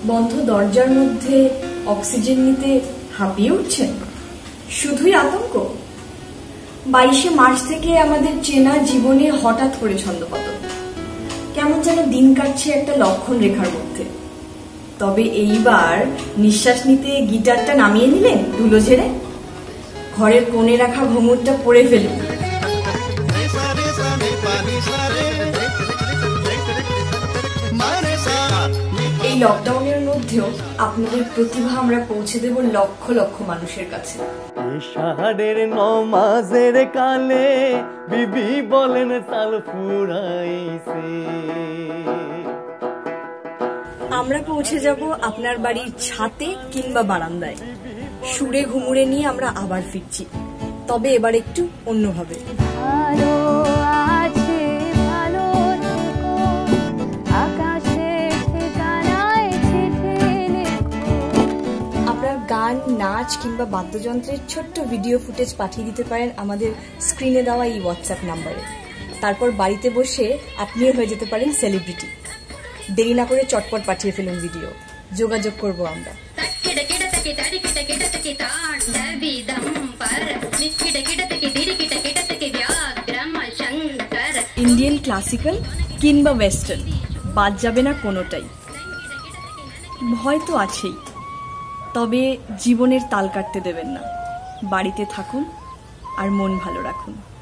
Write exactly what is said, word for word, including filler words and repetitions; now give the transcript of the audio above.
বন্ধ দরজার মধ্যে অক্সিজেন নিতে হাঁপিয়ে উঠছেন? শুধুই আতঙ্ক? বাইশে মার্চ থেকে আমাদের চেনা জীবনে হঠাৎ করে ছন্দপতন, কেমন যেন দিন কাটছে একটা লক্ষণ রেখার মধ্যে। তবে এইবার নিঃশ্বাস নিতে গিটারটা নামিয়ে নিলেন ধুলো ঝেড়ে, ঘরের কোণে রাখা ঘুঙুরটা পরে ফেলুন। এই লকডাউনের মধ্যেও আপনাদের প্রতিভা আমরা পৌঁছে দেব লক্ষ লক্ষ মানুষের কাছে। শাহাদের নমাজের কালে বিবি বলেন তাল ফুরাইছে। আমরা পৌঁছে যাব আপনার বাড়ির ছাদে কিংবা বারান্দায়। সুরে ঘুমুরে নিয়ে আমরা আবার ফিরছি, তবে এবার একটু অন্যভাবে। আপনার গান, নাচ কিংবা বাদ্যযন্ত্রের ছোট্ট ভিডিও ফুটেজ পাঠিয়ে দিতে পারেন আমাদের স্ক্রিনে দেওয়া এই হোয়াটসঅ্যাপ নাম্বারে। তারপর বাড়িতে বসে আপনিও হয়ে যেতে পারেন সেলিব্রিটি। দেরি না করে চটপট পাঠিয়ে ফেলুন ভিডিও, যোগাযোগ করব আমরা। ইন্ডিয়ান ক্লাসিক্যাল কিংবা ওয়েস্টার্ন, বাদ যাবে না কোনোটাই। ভয় তো আছেই, তবে জীবনের তাল কাটতে দেবেন না। বাড়িতে থাকুন আর মন ভালো রাখুন।